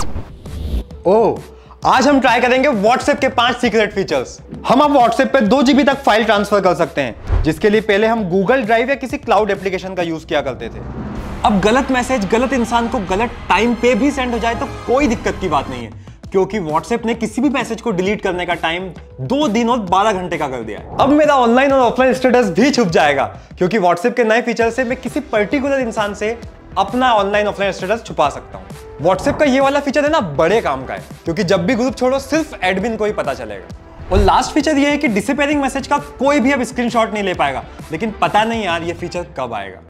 ओह, आज हम ट्राई करेंगे WhatsApp के 5 सीक्रेट फीचर्स। हम अब WhatsApp पे 2 GB तक फाइल ट्रांसफर कर सकते हैं, जिसके लिए पहले हम Google ड्राइव या किसी क्लाउड एप्लीकेशन का यूज किया करते थे। अब गलत मैसेज गलत इंसान को गलत टाइम पे भी सेंड हो जाए तो कोई दिक्कत की बात नहीं है, क्योंकि WhatsApp ने किसी भी मैसेज को डिलीट करने का टाइम 2 दिन और 12 घंटे का कर दिया है। अब मेरा ऑनलाइन और ऑफलाइन स्टेटस भी छुप जाएगा, क्योंकि WhatsApp के नए फीचर से मैं किसी पर्टिकुलर इंसान से अपना ऑनलाइन ऑफलाइन स्टेटस छुपा सकता हूं। WhatsApp का ये वाला फीचर है ना, बड़े काम का है, क्योंकि जब भी ग्रुप छोड़ो सिर्फ एडमिन को ही पता चलेगा। और लास्ट फीचर ये है कि डिसअपीयरिंग मैसेज का कोई भी अब स्क्रीनशॉट नहीं ले पाएगा, लेकिन पता नहीं यार ये फीचर कब आएगा।